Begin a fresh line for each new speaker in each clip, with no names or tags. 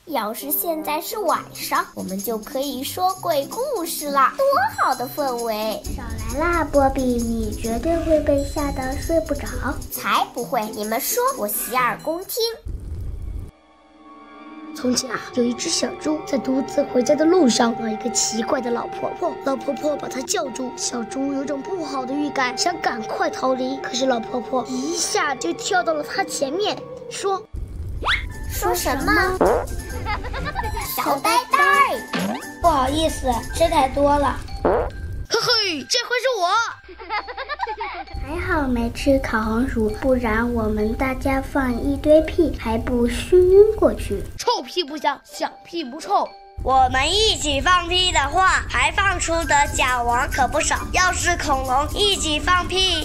要是现在是晚上，我们就可以说鬼故事了，多好的氛围！
少来啦，波比，你绝对会被吓得睡不着。
才不会，你们说，我洗耳恭听。
从前啊，有一只小猪在独自回家的路上，遇到一个奇怪的老婆婆。老婆婆把她叫住，小猪有种不好的预感，想赶快逃离。可是老婆婆一下就跳到了她前面，说
什么？小呆呆，
不好意思，吃太多了。
嘿嘿，这回是我。
还好没吃烤红薯，不然我们大家放一堆屁，还不熏晕过去。
臭屁不响，响屁不臭。
我们一起放屁的话，排放出的甲烷可不少。要是恐龙一起放屁，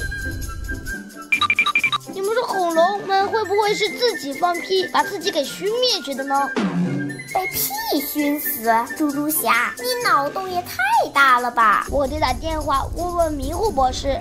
你们说恐龙们会不会是自己放屁，把自己给熏灭绝的呢？
被屁熏死？猪猪侠，你脑洞也太大了吧！
我得打电话问问迷糊博士。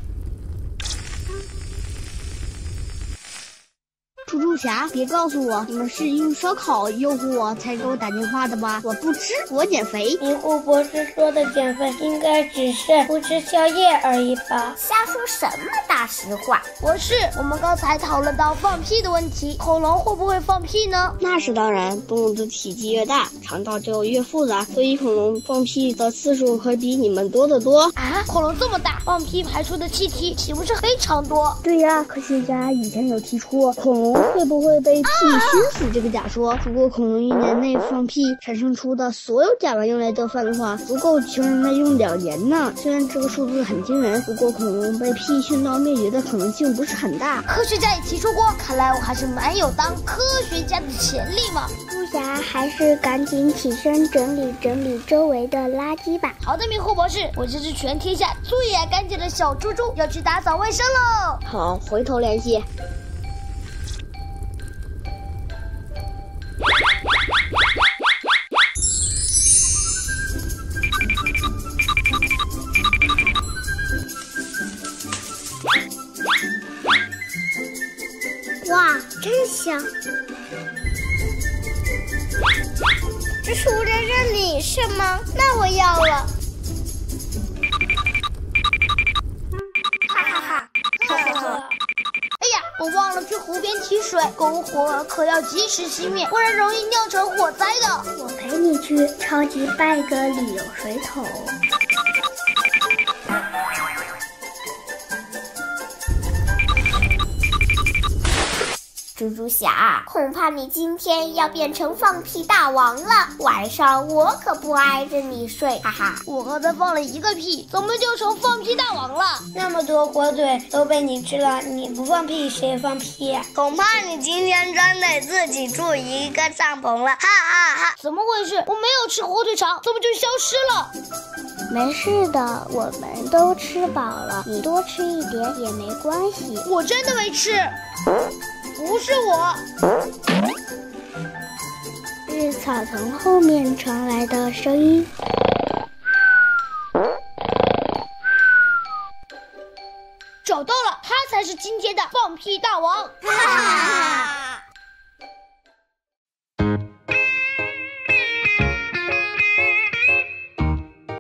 猪猪侠，别告诉我你们是因为烧烤诱惑我才给我打电话的吧？我不吃，我减肥。
迷糊博士说的减肥应该只是不吃宵夜而已吧？
瞎说什么大实话！
博士，我们刚才讨论到放屁的问题，恐龙会不会放屁呢？
那是当然，动物的体积越大，肠道就越复杂，所以恐龙放屁的次数会比你们多得多。
啊，恐龙这么大，放屁排出的气体岂不是非常多？
对呀，科学家以前有提出恐龙会不会被屁熏死这个假说。如果恐龙1年内放屁产生出的所有甲烷用来做饭的话，足够全人类用2年呢。虽然这个数字很惊人，不过恐龙被屁熏到灭绝的可能性不是很大。
科学家也提出过，看来我还是蛮有当科学家的潜力嘛。
猪侠还是赶紧起身整理周围的垃圾吧。
好的，迷糊博士，我这只全天下最爱干净的小猪猪要去打扫卫生喽。
好，回头联系。
哇，真香！
这是无人认领是吗？那我要了。哈哈哈！
哎呀，我忘了去湖边提水，篝火可要及时熄灭，不然容易酿成火灾的。
我陪你去，超级拜个礼有水桶。
猪猪侠，恐怕你今天要变成放屁大王了。晚上我可不挨着你睡，哈哈！
我刚才放了1个屁，怎么就成放屁大王了？
那么多火腿都被你吃了，你不放屁谁放屁呀？
恐怕你今天真得自己住一个帐篷了，哈哈哈！
怎么回事？我没有吃火腿肠，怎么就消失了？
没事的，我们都吃饱了，你多吃一点也没关系。
我真的没吃。不是我。
是草丛后面传来的声音。
找到了，他才是今天的放屁大王！
哈哈哈！